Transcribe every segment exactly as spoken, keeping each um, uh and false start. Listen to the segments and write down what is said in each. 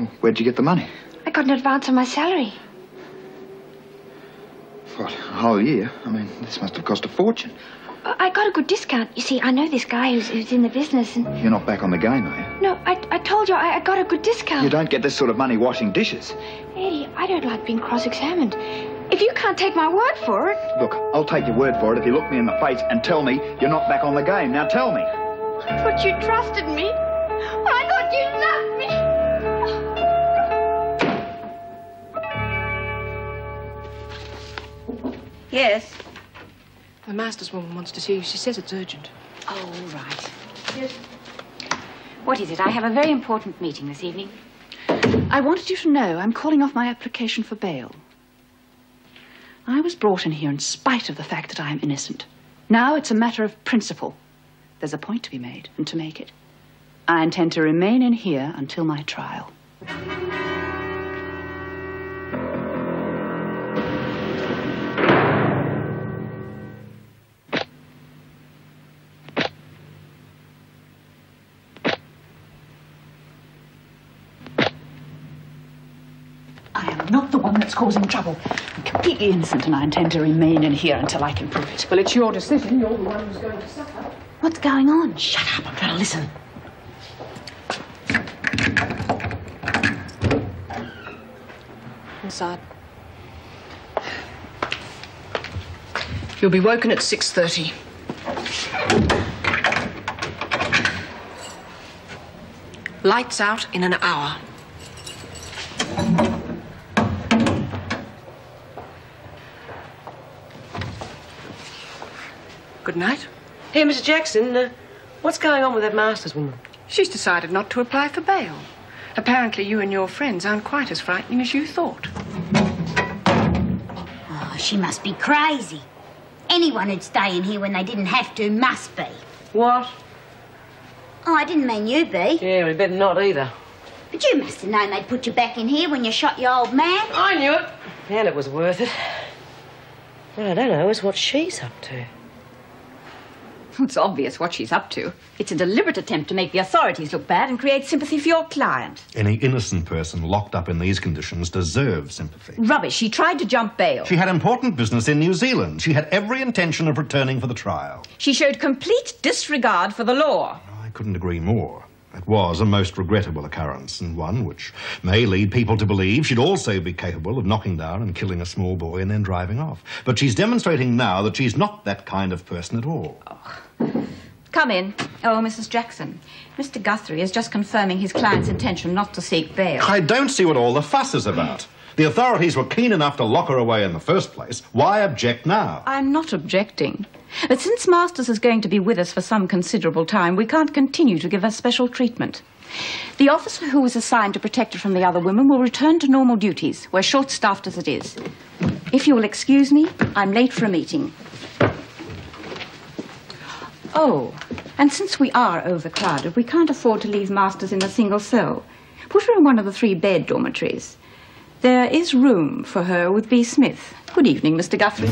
Where'd you get the money? I got an advance on my salary. What, a whole year? I mean, this must have cost a fortune. I got a good discount. You see, I know this guy who's, who's in the business and... You're not back on the game, are you? No, I, I told you I, I got a good discount. You don't get this sort of money washing dishes. Eddie, I don't like being cross-examined. If you can't take my word for it... Look, I'll take your word for it if you look me in the face and tell me you're not back on the game. Now tell me. I thought you trusted me. I thought you loved me. Yes? The master's woman wants to see you. She says it's urgent. Oh, right. Yes. What is it? I have a very important meeting this evening. I wanted you to know I'm calling off my application for bail. I was brought in here in spite of the fact that I am innocent. Now it's a matter of principle. There's a point to be made, and to make it, I intend to remain in here until my trial. I am not the one that's causing trouble. I'm completely innocent, and I intend to remain in here until I can prove it. Well, it's your decision. You're the one who's going to suffer. What's going on? Shut up. I'm trying to listen. Inside. You'll be woken at six thirty. Lights out in an hour. Good night. Hey, Mister Jackson, uh, what's going on with that master's woman? She's decided not to apply for bail. Apparently you and your friends aren't quite as frightening as you thought. Oh, she must be crazy. Anyone who'd stay in here when they didn't have to must be. What? Oh, I didn't mean you be. Yeah, we better not either. But you must have known they'd put you back in here when you shot your old man. I knew it. And it was worth it. What I don't know is what she's up to. It's obvious what she's up to. It's a deliberate attempt to make the authorities look bad and create sympathy for your client. Any innocent person locked up in these conditions deserves sympathy. Rubbish. She tried to jump bail. She had important business in New Zealand. She had every intention of returning for the trial. She showed complete disregard for the law. I couldn't agree more. It was a most regrettable occurrence, and one which may lead people to believe she'd also be capable of knocking down and killing a small boy and then driving off. But she's demonstrating now that she's not that kind of person at all. Oh. Come in. Oh, Missus Jackson. Mister Guthrie is just confirming his client's intention not to seek bail. I don't see what all the fuss is about. The authorities were keen enough to lock her away in the first place. Why object now? I'm not objecting. But since Masters is going to be with us for some considerable time, we can't continue to give her special treatment. The officer who was assigned to protect her from the other women will return to normal duties. We're short-staffed as it is. If you will excuse me, I'm late for a meeting. Oh, and since we are overcrowded, we can't afford to leave Masters in a single cell. Put her in one of the three bed dormitories. There is room for her with B. Smith. Good evening, Mister Guthrie.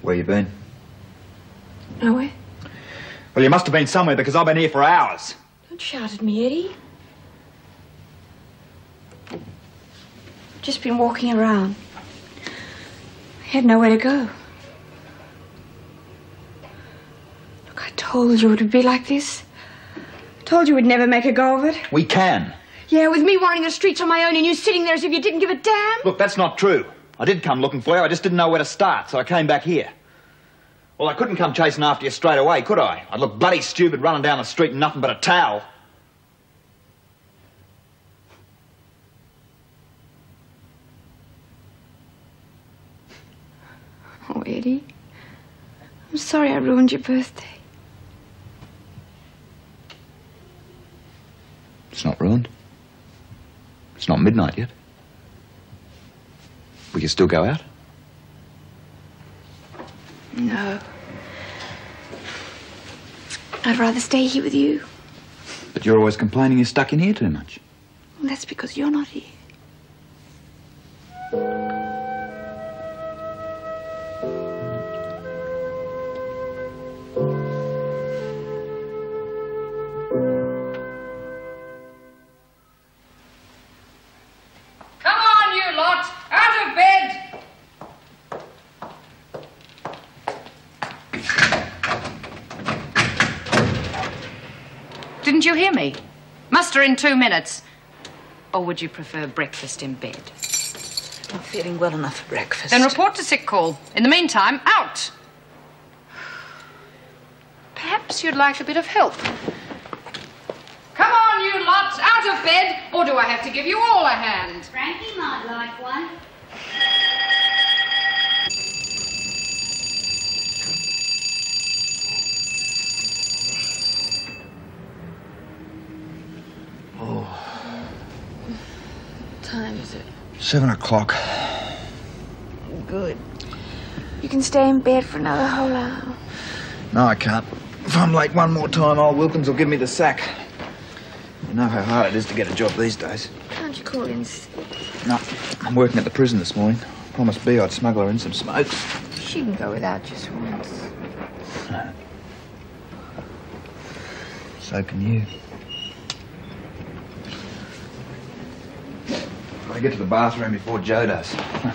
Where you been? Nowhere. Well, you must have been somewhere because I've been here for hours. Don't shout at me, Eddie. Just been walking around. I had nowhere to go. Look, I told you it would be like this. I told you we'd never make a go of it. We can. Yeah, with me wandering the streets on my own and you sitting there as if you didn't give a damn. Look, that's not true. I did come looking for you. I just didn't know where to start, so I came back here. Well, I couldn't come chasing after you straight away, could I? I'd look bloody stupid running down the street in nothing but a towel. Oh, Eddie. I'm sorry I ruined your birthday. It's not ruined. It's not midnight yet. We can still go out. No. I'd rather stay here with you. But you're always complaining you're stuck in here too much. Well, that's because you're not here. Didn't you hear me? Muster in two minutes. Or would you prefer breakfast in bed? Not feeling well enough for breakfast. Then report to sick call. In the meantime, out! Perhaps you'd like a bit of help. Come on, you lot, out of bed, or do I have to give you all a hand? Frankie might like one. Time is it? Seven o'clock. Good. You can stay in bed for another whole hour. No, I can't. If I'm late one more time, old Wilkins will give me the sack. You know how hard it is to get a job these days. Can't you call in sick? No, I'm working at the prison this morning. Promised B I'd smuggle her in some smokes. She can go without just once. So can you. Gotta get to the bathroom before Joe does.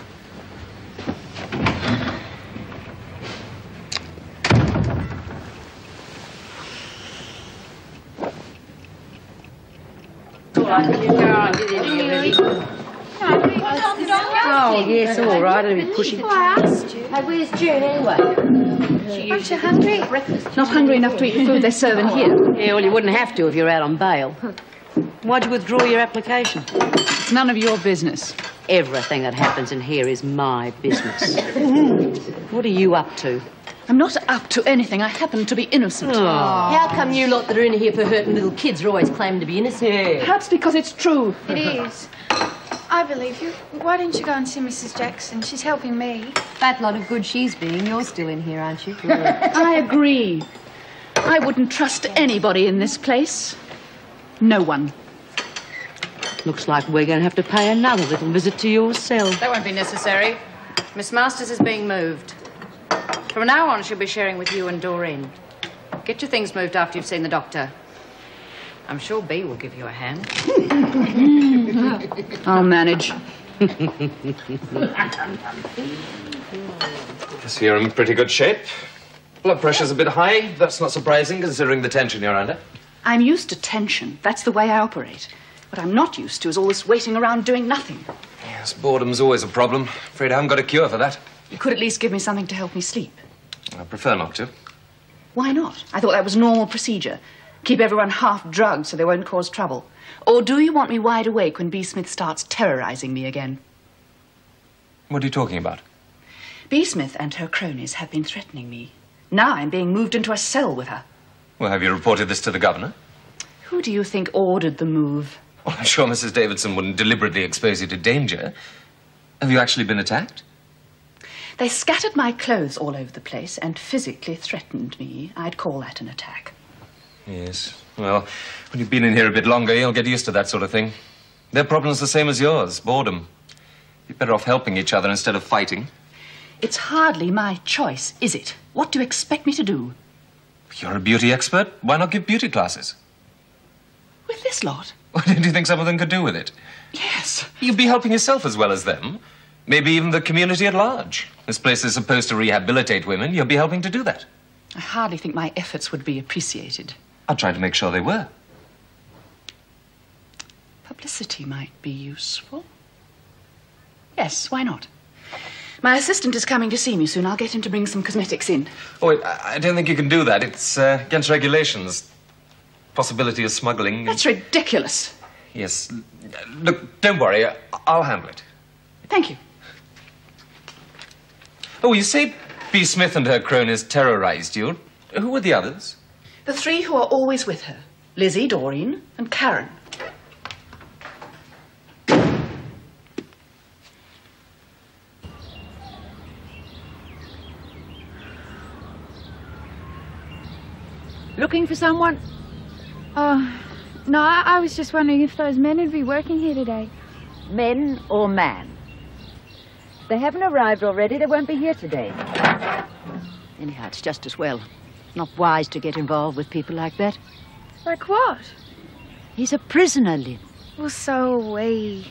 Oh, yes, all right. I'll be pushing. I asked you. Hey, where's June anyway? Aren't you hungry? Not hungry enough to eat the food they serve in here. Yeah, well, you wouldn't have to if you're out on bail. Why'd you withdraw your application? It's none of your business. Everything that happens in here is my business. What are you up to? I'm not up to anything. I happen to be innocent. How come you lot that are in here for hurting little kids are always claiming to be innocent? That's because it's true. It is. I believe you. Why didn't you go and see Missus Jackson? She's helping me. Fat lot of good she's being. You're still in here, aren't you? I agree. I wouldn't trust anybody in this place. No one. Looks like we're going to have to pay another little visit to your cell. That won't be necessary. Miss Masters is being moved. From now on, she'll be sharing with you and Doreen. Get your things moved after you've seen the doctor. I'm sure B will give you a hand. I'll manage. Guess you're in pretty good shape. Blood pressure's a bit high. That's not surprising, considering the tension you're under. I'm used to tension. That's the way I operate. What I'm not used to is all this waiting around doing nothing. Yes, boredom's always a problem. Afraid I haven't got a cure for that. You could at least give me something to help me sleep. I prefer not to. Why not? I thought that was normal procedure. Keep everyone half drugged so they won't cause trouble. Or do you want me wide awake when B. Smith starts terrorizing me again? What are you talking about? B. Smith and her cronies have been threatening me. Now I'm being moved into a cell with her. Well, have you reported this to the governor? Who do you think ordered the move? Well, I'm sure Missus Davidson wouldn't deliberately expose you to danger. Have you actually been attacked? They scattered my clothes all over the place and physically threatened me. I'd call that an attack. Yes. Well, when you've been in here a bit longer, you'll get used to that sort of thing. Their problem's the same as yours, boredom. You're better off helping each other instead of fighting. It's hardly my choice, is it? What do you expect me to do? You're a beauty expert. Why not give beauty classes? With this lot? What do you think some of them could do with it? Yes. You'd be helping yourself as well as them. Maybe even the community at large. This place is supposed to rehabilitate women. You'll be helping to do that. I hardly think my efforts would be appreciated. I'll try to make sure they were. Publicity might be useful. Yes, why not? My assistant is coming to see me soon. I'll get him to bring some cosmetics in. Oh, wait, I I don't think you can do that. It's uh, against regulations. Possibility of smuggling. That's ridiculous. Yes. Look, don't worry. I- I'll handle it. Thank you. Oh, you say B. Smith and her cronies terrorized you. Who were the others? The three who are always with her. Lizzie, Doreen, and Karen. Looking for someone? Oh, no, I, I was just wondering if those men would be working here today. Men or man? If they haven't arrived already, they won't be here today. Anyhow, it's just as well. Not wise to get involved with people like that. Like what? He's a prisoner, Lynn. Well, so are we.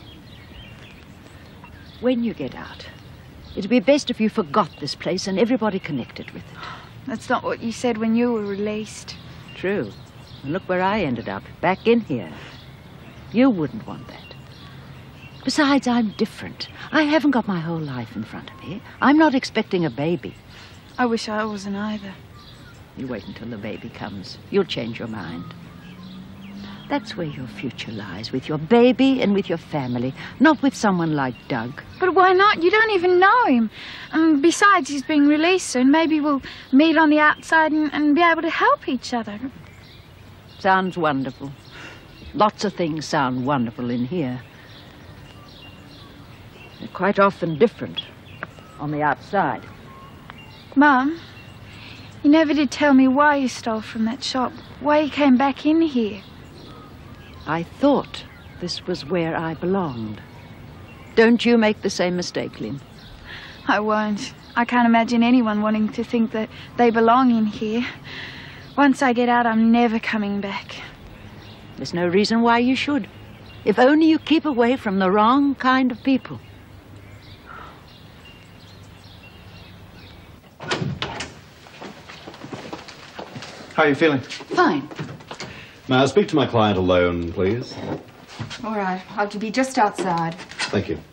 When you get out, it'd be best if you forgot this place and everybody connected with it. That's not what you said when you were released. True. And look where I ended up, back in here. You wouldn't want that. Besides, I'm different. I haven't got my whole life in front of me. I'm not expecting a baby. I wish I wasn't either. You wait until the baby comes. You'll change your mind. That's where your future lies, with your baby and with your family, not with someone like Doug. But why not? You don't even know him. Um, besides, he's being released soon. Maybe we'll meet on the outside and, and be able to help each other. Sounds wonderful. Lots of things sound wonderful in here. They're quite often different on the outside. Mum, you never did tell me why you stole from that shop, why you came back in here. I thought this was where I belonged. Don't you make the same mistake, Lynn. I won't. I can't imagine anyone wanting to think that they belong in here. Once I get out, I'm never coming back. There's no reason why you should. If only you keep away from the wrong kind of people. How are you feeling? Fine. May I speak to my client alone, please? All right, I'll be just outside. Thank you.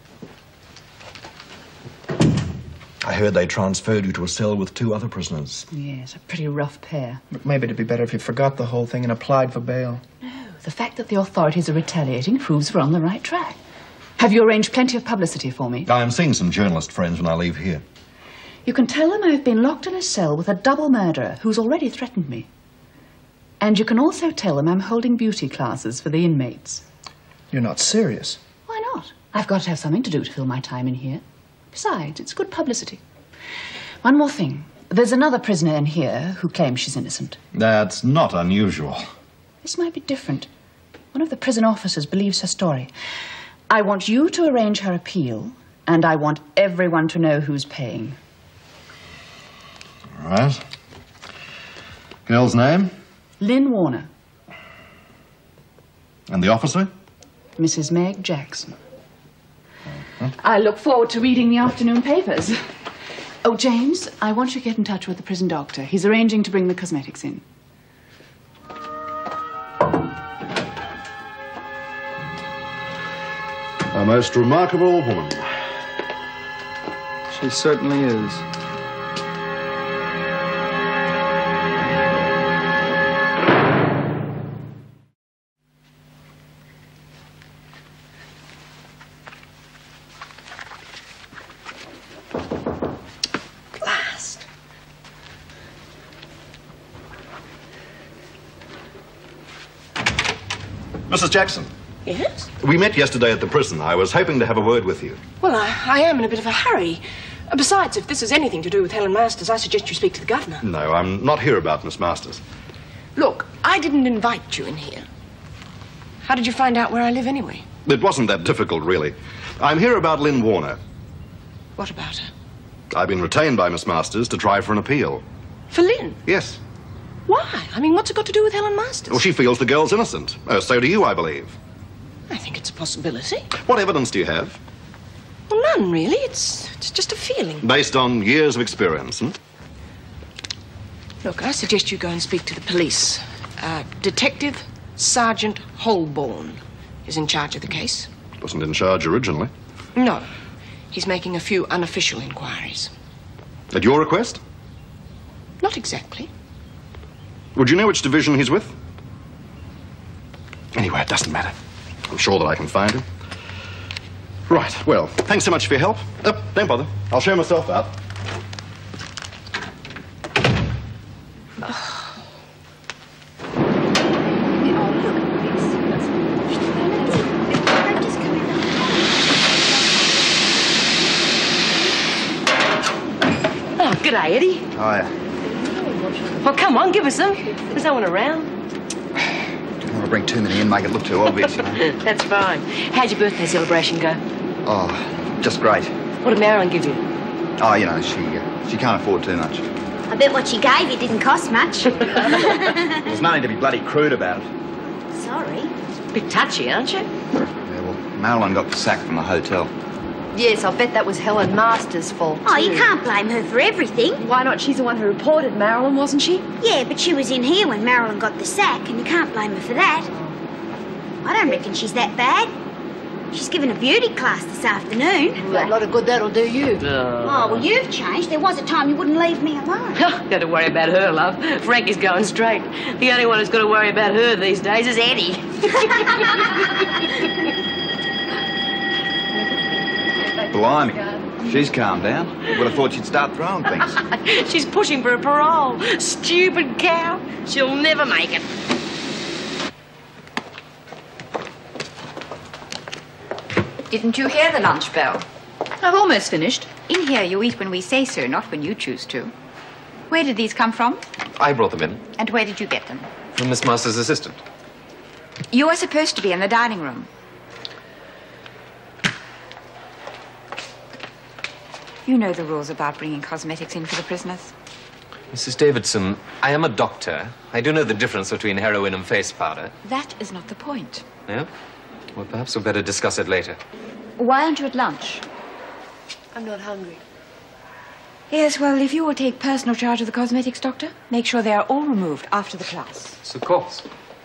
I heard they transferred you to a cell with two other prisoners. Yes, a pretty rough pair. Look, maybe it'd be better if you forgot the whole thing and applied for bail. No, the fact that the authorities are retaliating proves we're on the right track. Have you arranged plenty of publicity for me? I am seeing some journalist friends when I leave here. You can tell them I've been locked in a cell with a double murderer who's already threatened me. And you can also tell them I'm holding beauty classes for the inmates. You're not serious. Why not? I've got to have something to do to fill my time in here. Besides, it's good publicity. One more thing. There's another prisoner in here who claims she's innocent. That's not unusual. This might be different. One of the prison officers believes her story. I want you to arrange her appeal, and I want everyone to know who's paying. All right. Girl's name? Lynn Warner. And the officer? Missus Meg Jackson. Huh? I look forward to reading the afternoon papers. Oh, James, I want you to get in touch with the prison doctor. He's arranging to bring the cosmetics in. A most remarkable woman. She certainly is. Missus Jackson. Yes? We met yesterday at the prison. I was hoping to have a word with you. Well, I, I am in a bit of a hurry. Uh, Besides, if this has anything to do with Helen Masters, I suggest you speak to the governor. No, I'm not here about Miss Masters. Look, I didn't invite you in here. How did you find out where I live anyway? It wasn't that difficult, really. I'm here about Lynn Warner. What about her? I've been retained by Miss Masters to try for an appeal. For Lynn? Yes. Why? I mean, what's it got to do with Helen Masters? Well, she feels the girl's innocent. Oh, so do you, I believe. I think it's a possibility. What evidence do you have? Well, none, really. It's, it's just a feeling. Based on years of experience, hmm? Look, I suggest you go and speak to the police. Uh, Detective Sergeant Holborn is in charge of the case. Wasn't in charge originally. No. He's making a few unofficial inquiries. At your request? Not exactly. Would you know which division he's with? Anyway, it doesn't matter. I'm sure that I can find him. Right, well, thanks so much for your help. Oh, don't bother. I'll show myself out. Oh, g'day, Eddie. Hiya. Well, come on, give us some. There's no one around. Don't want to bring too many in, make it look too obvious, you know. That's fine. How'd your birthday celebration go? Oh, just great. What did Marilyn give you? Oh, you know, she uh, she can't afford too much. I bet what she gave you didn't cost much. There's nothing to be bloody crude about it. Sorry. Bit touchy, aren't you? Yeah, well, Marilyn got the sack from the hotel. Yes, I bet that was Helen Masters' fault. Oh, too. you can't blame her for everything. Why not? She's the one who reported Marilyn, wasn't she? Yeah, but she was in here when Marilyn got the sack, and you can't blame her for that. I don't reckon she's that bad. She's given a beauty class this afternoon. Well, a lot of good that'll do you. Oh, well, you've changed. There was a time you wouldn't leave me alone. Got to worry about her, love. Frankie's going straight. The only one who's got to worry about her these days is Eddie. Blimey, she's calmed down. Would have thought she'd start throwing things. She's pushing for a parole. Stupid cow. She'll never make it. Didn't you hear the lunch bell? I've almost finished. In here, you eat when we say so, not when you choose to. Where did these come from? I brought them in. And where did you get them? From Miss Masters' assistant. You are supposed to be in the dining room. You know the rules about bringing cosmetics in for the prisoners. Missus Davidson, I am a doctor. I do know the difference between heroin and face powder. That is not the point. Yeah? Well, perhaps we'll better discuss it later. Why aren't you at lunch? I'm not hungry. Yes, well, if you will take personal charge of the cosmetics, Doctor, make sure they are all removed after the class. Yes, of course.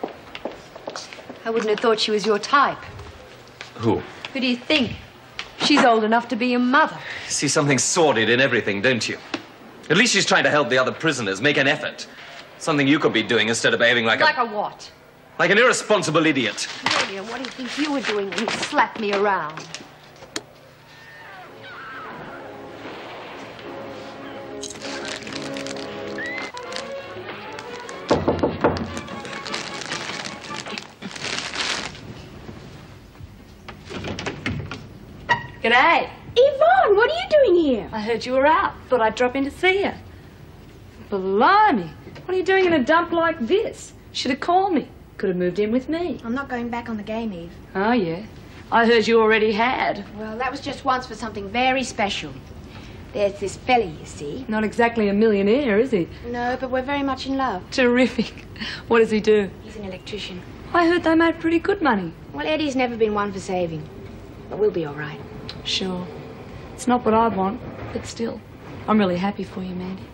I wouldn't have thought she was your type. Who? Who do you think? She's old enough to be your mother. See something sordid in everything, don't you? At least she's trying to help the other prisoners, make an effort. Something you could be doing instead of behaving like, like a... a what? Like an irresponsible idiot. Really, and what do you think you were doing when you slapped me around? G'day. Yvonne, what are you doing here? I heard you were out. Thought I'd drop in to see you. Blimey. What are you doing in a dump like this? Should have called me. Could have moved in with me. I'm not going back on the game, Eve. Oh, yeah. I heard you already had. Well, that was just once for something very special. There's this fella, you see. Not exactly a millionaire, is he? No, but we're very much in love. Terrific. What does he do? He's an electrician. I heard they made pretty good money. Well, Eddie's never been one for saving. But we'll be all right. Sure. It's not what I want, but still, I'm really happy for you, Mandy.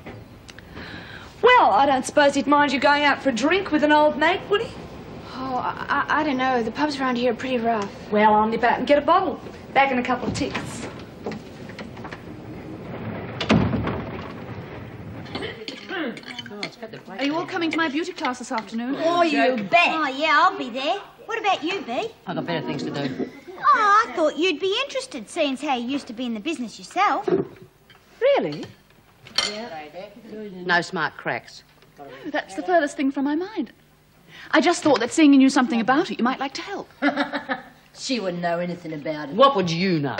Well, I don't suppose he'd mind you going out for a drink with an old mate, would he? Oh, I, I, I don't know. The pubs around here are pretty rough. Well, I'll nip out and get a bottle. Back in a couple of ticks. Are you all coming to my beauty class this afternoon? Oh, you bet. Oh, yeah, I'll be there. What about you, Bea? I've got better things to do. Oh, I thought you'd be interested, seeing as how you used to be in the business yourself. Really? No smart cracks. Oh, that's the furthest thing from my mind. I just thought that seeing you knew something about it, you might like to help. She wouldn't know anything about it. What would you know?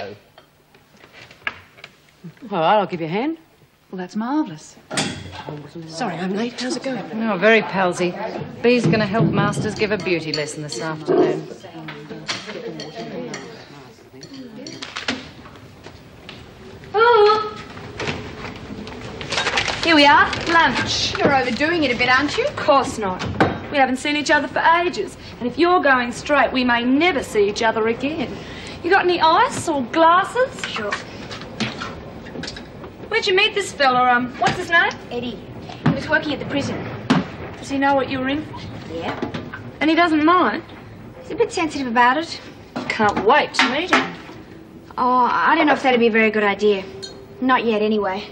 All right, I'll give you a hand. Well, that's marvellous. Sorry, I'm late. How's it going? Oh, very palsy. Bee's going to help Masters give a beauty lesson this afternoon. Oh, Here we are, lunch. You're overdoing it a bit, aren't you? Of course not. We haven't seen each other for ages. And if you're going straight, we may never see each other again. You got any ice or glasses? Sure. Where'd you meet this fella? Um, what's his name? Eddie. He was working at the prison. Does he know what you were in? Yeah. And he doesn't mind? He's a bit sensitive about it. Can't wait to meet him. Oh, I don't know if that'd be a very good idea. Not yet, anyway.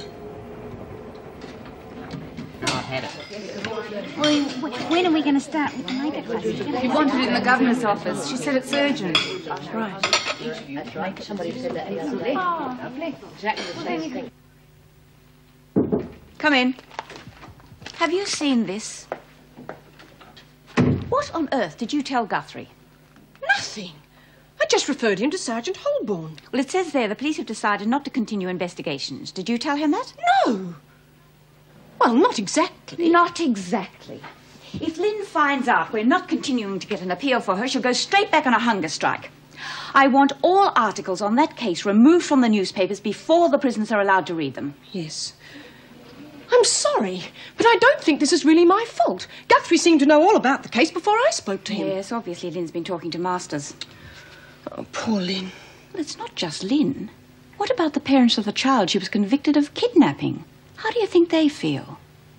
Well, when are we going to start with the makeup class? He wanted it in the governor's office. She said it's urgent. Right. Somebody said that yesterday. Oh, lovely. Exactly the same thing. Come in. Have you seen this? What on earth did you tell Guthrie? Nothing. I just referred him to Sergeant Holborn. Well, it says there the police have decided not to continue investigations. Did you tell him that? No. Well, not exactly. Not exactly. If Lynn finds out we're not continuing to get an appeal for her, she'll go straight back on a hunger strike. I want all articles on that case removed from the newspapers before the prisoners are allowed to read them. Yes. I'm sorry, but I don't think this is really my fault. Guthrie seemed to know all about the case before I spoke to him. Yes, obviously Lynn's been talking to Masters. Oh, poor Lynn. Well, it's not just Lynn. What about the parents of the child she was convicted of kidnapping? How do you think they feel?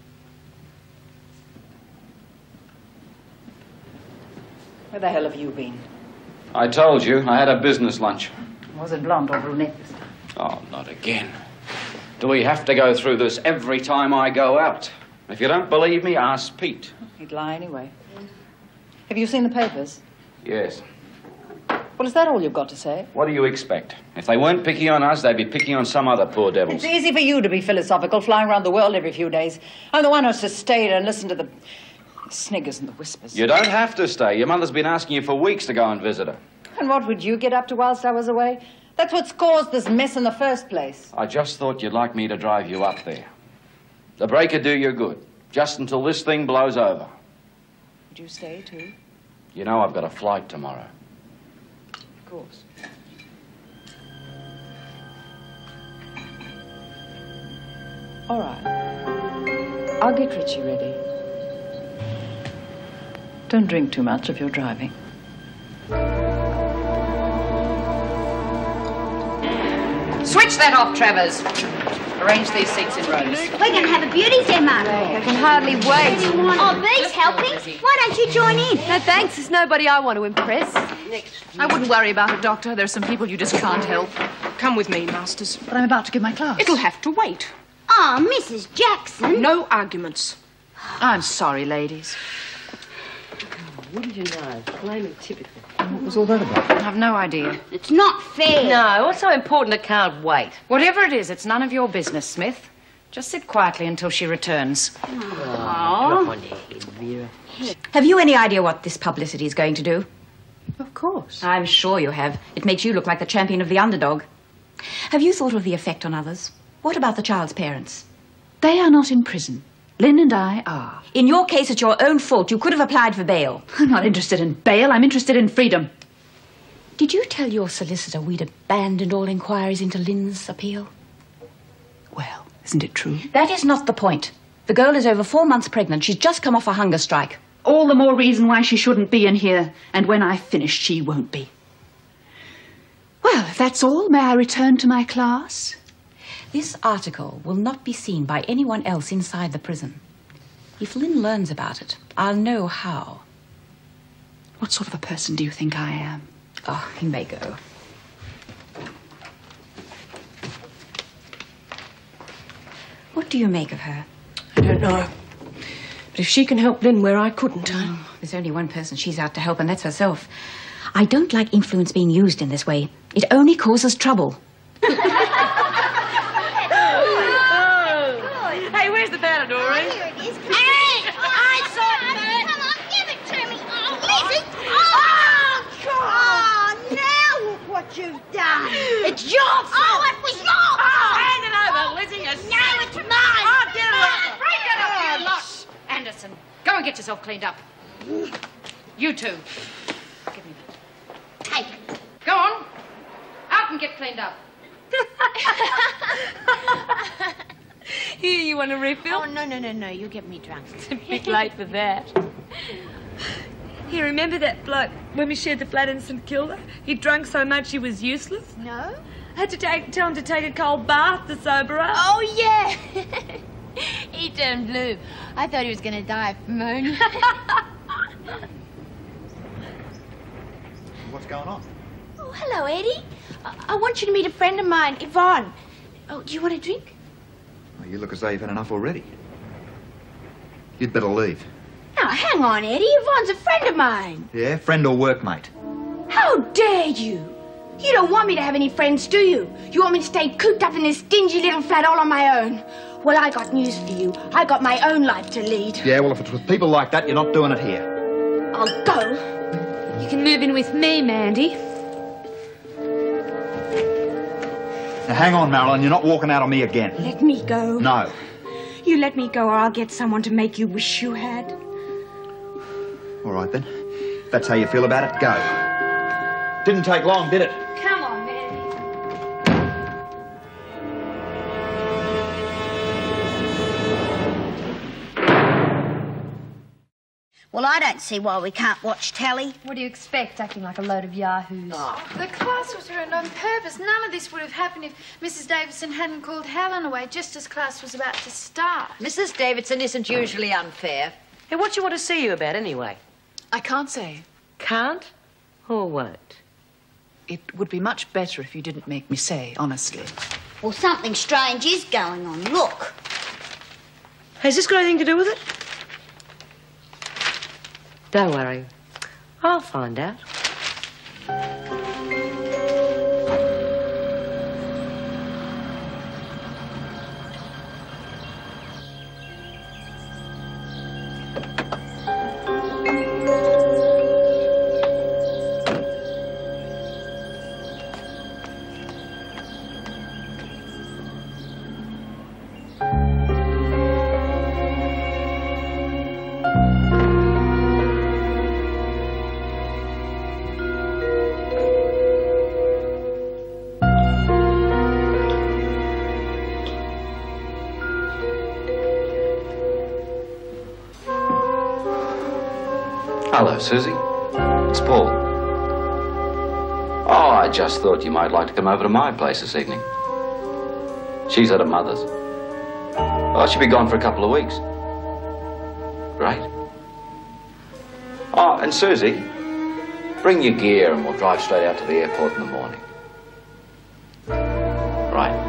Where the hell have you been? I told you, I had a business lunch. Was it blonde or brunette this time? Oh, not again. Do we have to go through this every time I go out? If you don't believe me, ask Pete. He'd lie anyway. Have you seen the papers? Yes. Well, is that all you've got to say? What do you expect? If they weren't picking on us, they'd be picking on some other poor devils. It's easy for you to be philosophical, flying around the world every few days. I'm the one who has to stay here and listen to the sniggers and the whispers. You don't have to stay. Your mother's been asking you for weeks to go and visit her. And what would you get up to whilst I was away? That's what's caused this mess in the first place. I just thought you'd like me to drive you up there. The break would do you good, just until this thing blows over. Would you stay, too? You know I've got a flight tomorrow. Of course. All right. I'll get Richie ready. Don't drink too much if you're driving. Switch that off, Travers. Arrange these seats in rows. We're going to have a beauties there, Mark. I can hardly wait. Oh, Bee's helping. Why don't you join in? No, thanks. There's nobody I want to impress. I wouldn't worry about it, Doctor. There are some people you just can't help. Come with me, Masters. But I'm about to give my class. It'll have to wait. Oh, Missus Jackson. No arguments. I'm sorry, ladies. Wouldn't you know? Plain typical. What was all that about? I have no idea. It's not fair. No, what's so important it can't wait? Whatever it is, it's none of your business, Smith. Just sit quietly until she returns. Oh, drop on your head, Vera. Have you any idea what this publicity is going to do? Of course. I'm sure you have. It makes you look like the champion of the underdog. Have you thought of the effect on others? What about the child's parents? They are not in prison. Lynn and I are. In your case, it's your own fault. You could have applied for bail. I'm not interested in bail. I'm interested in freedom. Did you tell your solicitor we'd abandoned all inquiries into Lynn's appeal? Well, isn't it true? That is not the point. The girl is over four months pregnant. She's just come off a hunger strike. All the more reason why she shouldn't be in here. And when I've finished, she won't be. Well, if that's all, may I return to my class? This article will not be seen by anyone else inside the prison. If Lynn learns about it, I'll know how. What sort of a person do you think I am? Oh, you may go. What do you make of her? I don't know. But if she can help Lynn where I couldn't, I... Oh, there's only one person she's out to help, and that's herself. I don't like influence being used in this way. It only causes trouble. Hey, where's the Matador, Oh, here it is. Hey! I saw it, man. Come on, give it to me. Oh, Lizzie. Oh, God. Oh, now look what you've done. It's your fault. Oh, it was your fault. Oh, hand it over, Lizzie. You No, it's mine. Oh, get it over. Break it up, you lot. Anderson, go and get yourself cleaned up. You two. Give me that. Take it. Go on. Out and get cleaned up. Here, you want a refill? Oh, no, no, no, no. You get me drunk. It's a bit late for that. Here, remember that bloke when we shared the flat in St Kilda? He drunk so much he was useless. No? I had to take, tell him to take a cold bath to sober up. Oh, yeah. He turned blue. I thought he was going to die of pneumonia. What's going on? Oh, hello, Eddie. I, I want you to meet a friend of mine, Yvonne. Oh, do you want a drink? Well, you look as though you've had enough already. You'd better leave. Now, hang on, Eddie. Yvonne's a friend of mine. Yeah, friend or workmate? How dare you? You don't want me to have any friends, do you? You want me to stay cooped up in this dingy little flat all on my own? Well, I got news for you. I got my own life to lead. Yeah, well, if it's with people like that, you're not doing it here. I'll go. You can move in with me, Mandy. Now, hang on, Marilyn. You're not walking out on me again. Let me go. No. You let me go or I'll get someone to make you wish you had. All right, then. If that's how you feel about it, go. Didn't take long, did it? Come on, Mandy. Well, I don't see why we can't watch telly. What do you expect, acting like a load of yahoos? Oh. The class was ruined on purpose. None of this would have happened if Missus Davidson hadn't called Helen away just as class was about to start. Missus Davidson isn't usually unfair. Hey, what do you want to see you about, anyway? I can't say. Can't or won't? It would be much better if you didn't make me say, honestly. Well, something strange is going on. Look. Has this got anything to do with it? Don't worry. I'll find out. Hello, Susie. It's Paul. Oh, I just thought you might like to come over to my place this evening. She's at her mother's. Oh, she'll be gone for a couple of weeks. Great. Oh, and Susie, bring your gear and we'll drive straight out to the airport in the morning. Right.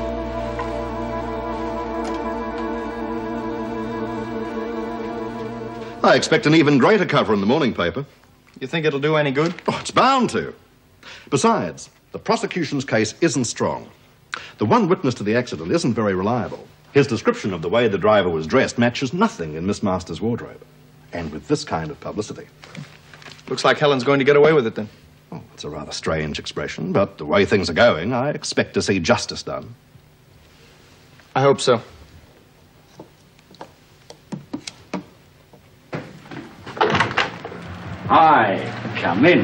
I expect an even greater cover in the morning paper. You think it'll do any good? Oh, it's bound to. Besides, the prosecution's case isn't strong. The one witness to the accident isn't very reliable. His description of the way the driver was dressed matches nothing in Miss Masters' wardrobe. And with this kind of publicity... Looks like Helen's going to get away with it, then. Oh, it's a rather strange expression, but the way things are going, I expect to see justice done. I hope so. Hi, come in.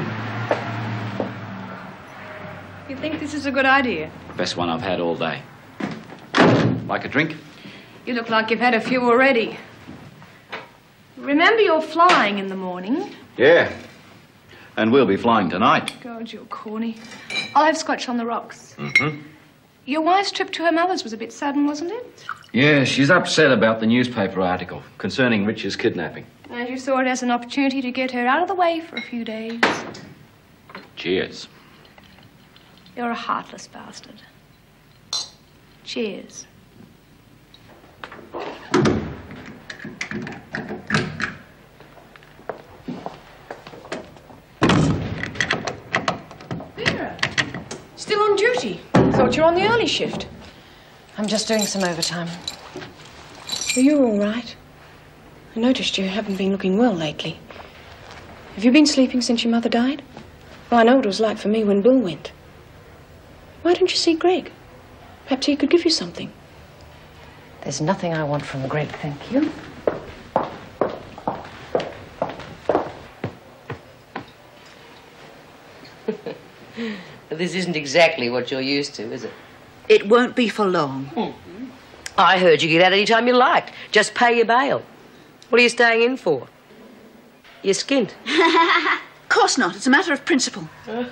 You think this is a good idea? Best one I've had all day. Like a drink? You look like you've had a few already. Remember you're flying in the morning. Yeah. And we'll be flying tonight. God, you're corny. I'll have scotch on the rocks. Mm-hmm. Your wife's trip to her mother's was a bit sudden, wasn't it? Yeah, she's upset about the newspaper article concerning Rich's kidnapping. And you saw it as an opportunity to get her out of the way for a few days. Cheers. You're a heartless bastard. Cheers. Vera, still on duty? Thought you were on the early shift. I'm just doing some overtime. Are you all right? I noticed you haven't been looking well lately. Have you been sleeping since your mother died? Well, I know what it was like for me when Bill went. Why don't you see Greg? Perhaps he could give you something. There's nothing I want from Greg, thank you. This isn't exactly what you're used to, is it? It won't be for long. Mm-hmm. I heard you get out any time you liked. Just pay your bail. What are you staying in for? You're skint. Of course not. It's a matter of principle.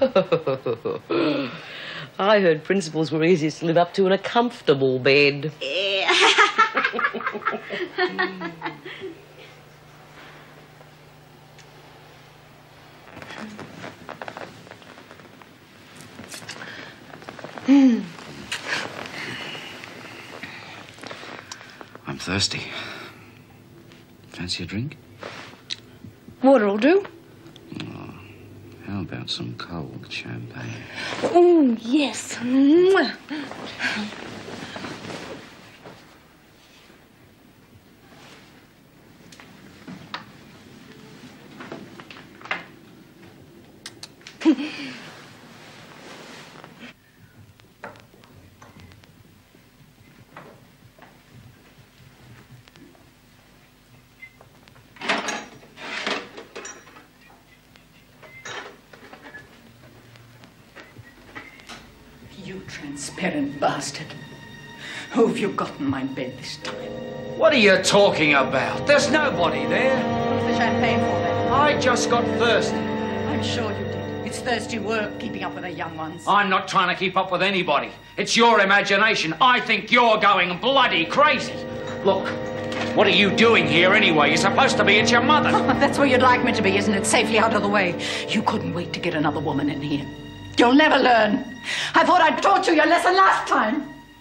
I heard principles were easiest to live up to in a comfortable bed. Yeah. I'm thirsty. Fancy a drink? Water'll do. Oh, how about some cold champagne? Oh, yes. Mwah. You transparent bastard. Who have you got in my bed this time? What are you talking about? There's nobody there. What's the champagne for then? I just got thirsty. I'm sure you did. It's thirsty work keeping up with the young ones. I'm not trying to keep up with anybody. It's your imagination. I think you're going bloody crazy. Look, what are you doing here anyway? You're supposed to be at your mother. That's where you'd like me to be, isn't it? Safely out of the way. You couldn't wait to get another woman in here. You'll never learn. I thought I'd taught you your lesson last time.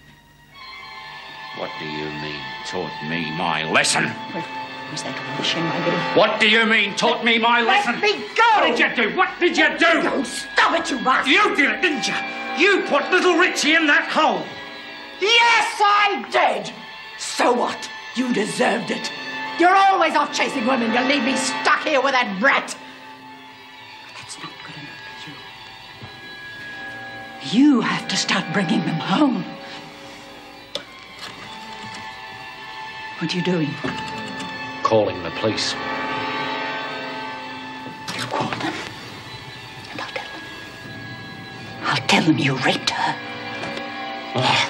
What do you mean, taught me my lesson? Wait, was that wish in my little... What do you mean, taught me my lesson? Let me go! What did you do? What did you do? Don't stop it, you bastard! You did it, didn't you? You put little Richie in that hole. Yes, I did! So what? You deserved it. You're always off chasing women. You leave me stuck here with that brat. That's not good enough for you. You have to start bringing them home. What are you doing? Calling the police. You call them, and I'll tell them. I'll tell them you raped her. Oh.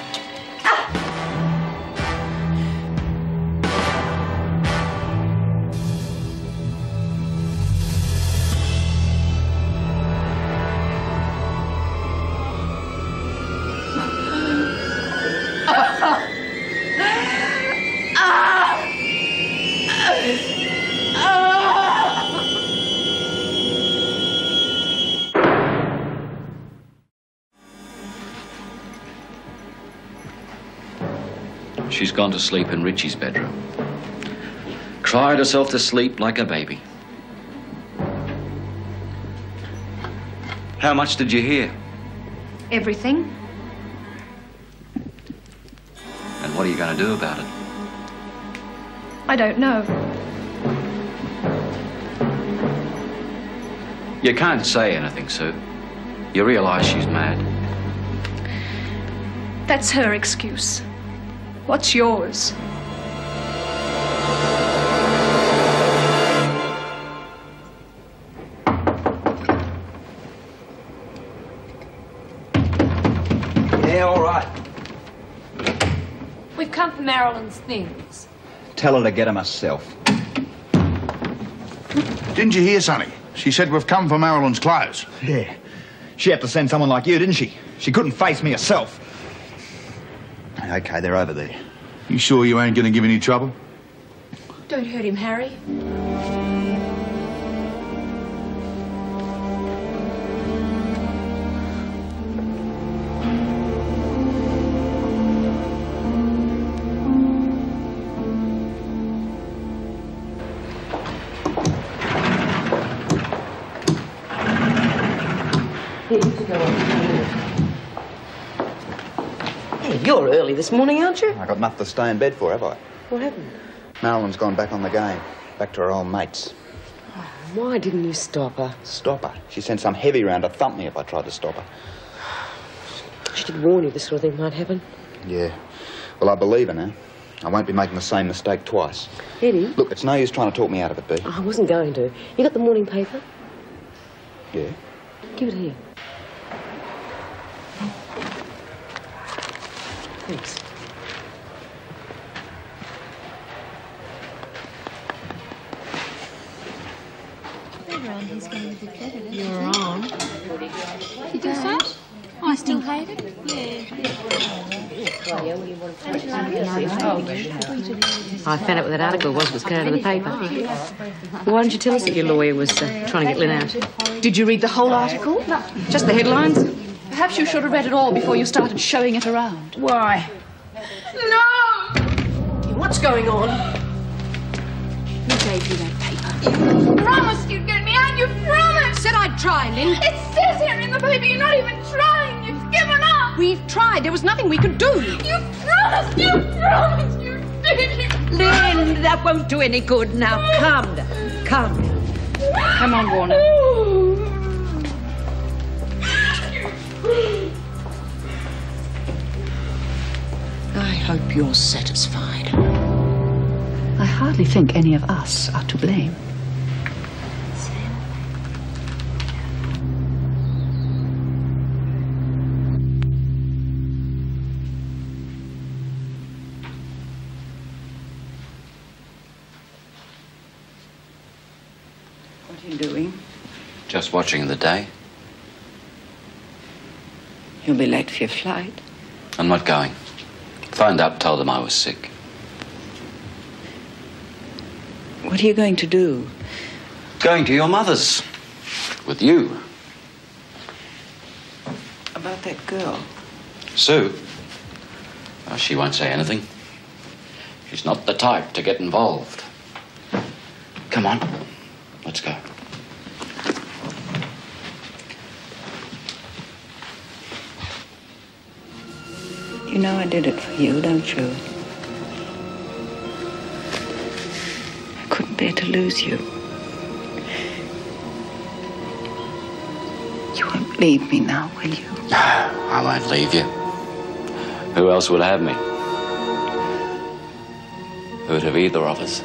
She's gone to sleep in Richie's bedroom. Cried herself to sleep like a baby. How much did you hear? Everything. And what are you going to do about it? I don't know. You can't say anything, Sue. You realize she's mad. That's her excuse. What's yours? Yeah, all right. We've come for Marilyn's things. Tell her to get them herself. Didn't you hear, Sonny? She said we've come for Marilyn's clothes. Yeah. She had to send someone like you, didn't she? She couldn't face me herself. Okay, they're over there. You sure you ain't going to give any trouble? Don't hurt him, Harry. Hey, you're early this morning, aren't you? I got enough to stay in bed for, have I? What happened? Marilyn's gone back on the game. Back to her old mates. Why didn't you stop her? Stop her? She sent some heavy round to thump me if I tried to stop her. She did warn you this sort of thing might happen. Yeah. Well, I believe her now. I won't be making the same mistake twice. Eddie? Look, it's no use trying to talk me out of it, Bea. I wasn't going to. You got the morning paper? Yeah. Give it here. Thanks. You think so? I still hate it. I found out what that article was, was carried in the paper. Why didn't you tell us that your lawyer was uh, trying to get Lynn out? Did you read the whole article? Just the headlines? Perhaps you should have read it all before you started showing it around. Why? No! What's going on? Who gave you that paper? You promised you'd get me out. You promised. Said I'd try, Lynn. It says here in the paper you're not even trying. You've given up. We've tried. There was nothing we could do. You promised. You promised. You did. Lynn, that won't do any good. Now, calm down. Calm down. Come on, Warner. I hope you're satisfied. I hardly think any of us are to blame. What are you doing? Just watching the day. You'll be late for your flight. I'm not going. Phoned up, told them I was sick. What are you going to do? Going to your mother's. With you. About that girl? Sue? Oh, she won't say anything. She's not the type to get involved. Come on. Let's go. You know I did it for you, don't you? I couldn't bear to lose you. You won't leave me now, will you? I won't leave you. Who else would have me? Who'd have either of us?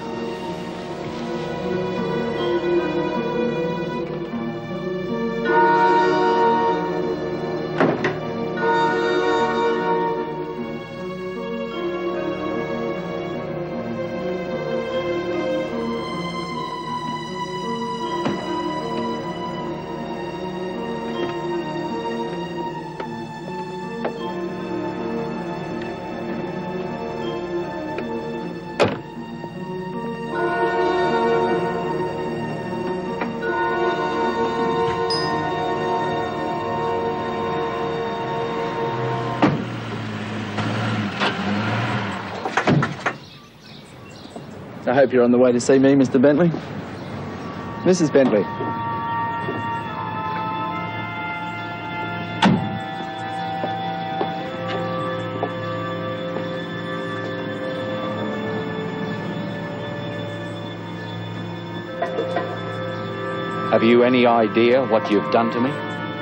I hope you're on the way to see me, Mister Bentley. Missus Bentley. Have you any idea what you've done to me?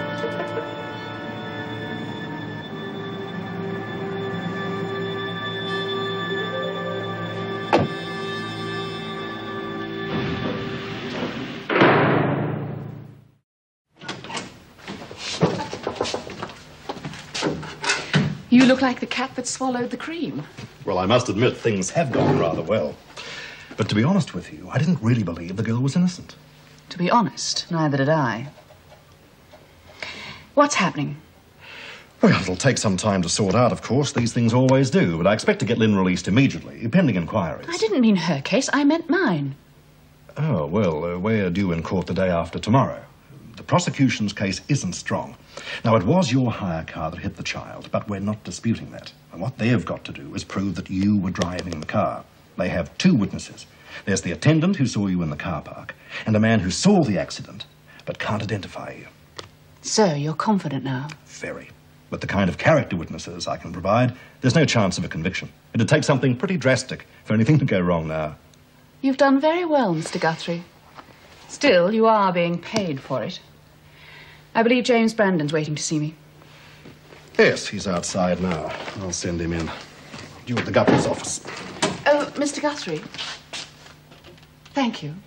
You look like the cat that swallowed the cream. Well, I must admit, things have gone rather well. But to be honest with you, I didn't really believe the girl was innocent. To be honest, neither did I. What's happening? Well, it'll take some time to sort out, of course. These things always do. But I expect to get Lynn released immediately, pending inquiries. I didn't mean her case. I meant mine. Oh, well, uh, we're due in court the day after tomorrow. The prosecution's case isn't strong. Now, it was your hire car that hit the child, but we're not disputing that. And what they've got to do is prove that you were driving the car. They have two witnesses. There's the attendant who saw you in the car park, and a man who saw the accident, but can't identify you. So, you're confident now? Very. With the kind of character witnesses I can provide, there's no chance of a conviction. It'd take something pretty drastic for anything to go wrong now. You've done very well, Mister Guthrie. Still, you are being paid for it. I believe James Brandon's waiting to see me. Yes, he's outside now. I'll send him in. You at the governor's office. Oh, Mister Guthrie. Thank you.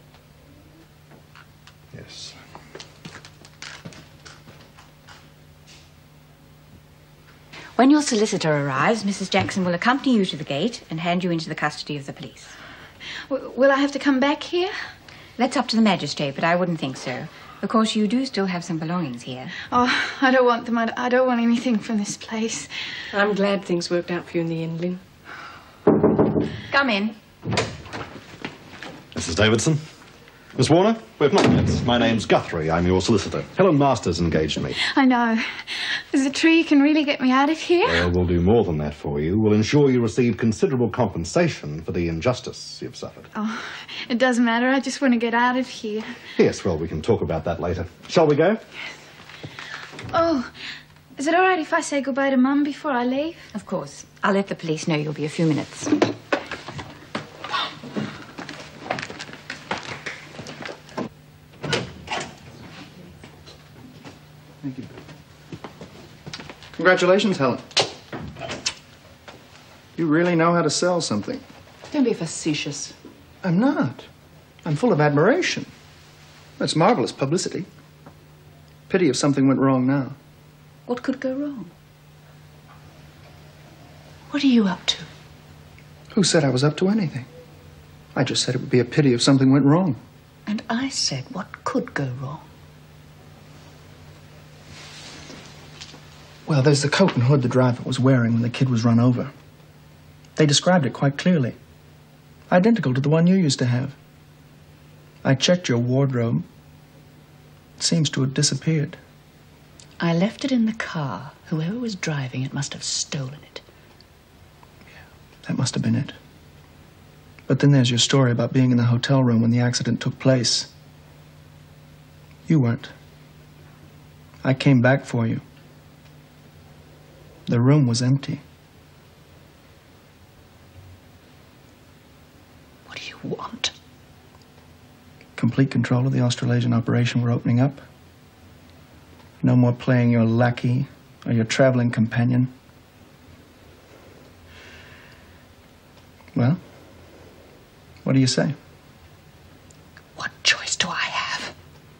Yes. When your solicitor arrives, Missus Jackson will accompany you to the gate and hand you into the custody of the police. W will I have to come back here? That's up to the magistrate, but I wouldn't think so. Of course, you do still have some belongings here. Oh, I don't want them. I I don't want anything from this place. I'm glad things worked out for you in the end, Lynn. Come in. Missus Davidson? Miss Warner, we've not met. My name's Guthrie. I'm your solicitor. Helen Masters engaged me. I know. Is it true you can really get me out of here? Well, we'll do more than that for you. We'll ensure you receive considerable compensation for the injustice you've suffered. Oh, it doesn't matter. I just want to get out of here. Yes, well, we can talk about that later. Shall we go? Oh, is it all right if I say goodbye to Mum before I leave? Of course. I'll let the police know you'll be a few minutes. Thank you. Congratulations, Helen. You really know how to sell something. Don't be facetious. I'm not. I'm full of admiration. That's marvelous publicity. Pity if something went wrong now. What could go wrong? What are you up to? Who said I was up to anything? I just said it would be a pity if something went wrong. And I said what could go wrong. Well, there's the coat and hood the driver was wearing when the kid was run over. They described it quite clearly. Identical to the one you used to have. I checked your wardrobe. It seems to have disappeared. I left it in the car. Whoever was driving it must have stolen it. That must have been it. But then there's your story about being in the hotel room when the accident took place. You weren't. I came back for you. The room was empty. What do you want? Complete control of the Australasian operation we're opening up. No more playing your lackey or your traveling companion. Well, what do you say? What choice do I have?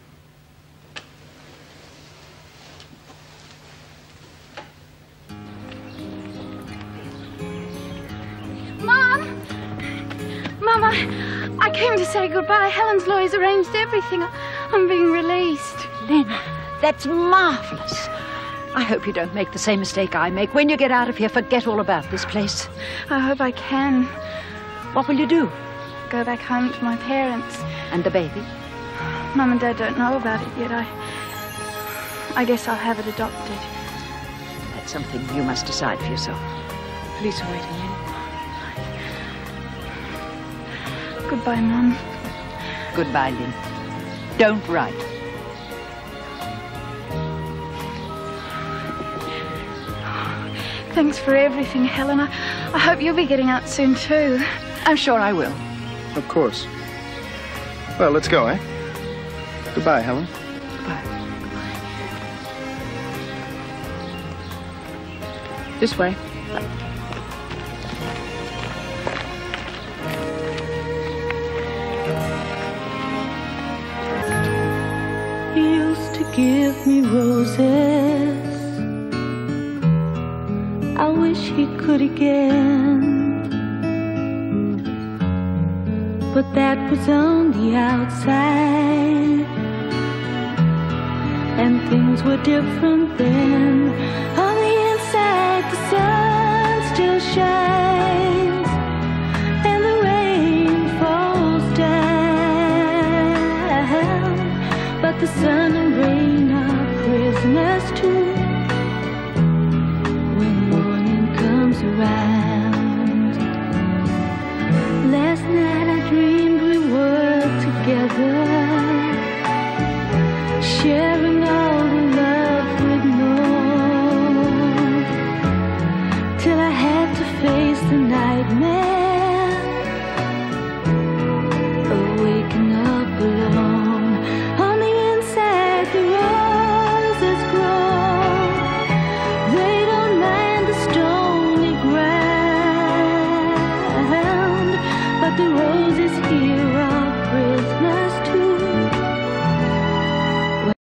Mom! Mom, I, I came to say goodbye. Helen's lawyers arranged everything. I'm being released. Lynn, that's marvelous. I hope you don't make the same mistake I make. When you get out of here, forget all about this place. I hope I can. What will you do? Go back home to my parents. And the baby? Mum and Dad don't know about it yet. I... I guess I'll have it adopted. That's something you must decide for yourself. Please wait a minute. Goodbye, Mum. Goodbye, Lynn. Don't write. Thanks for everything, Helen. I, I hope you'll be getting out soon, too. I'm sure I will. Of course. Well, let's go, eh? Goodbye, Helen. Goodbye. This way. He used to give me roses. I wish he could again. But that was on the outside, and things were different then.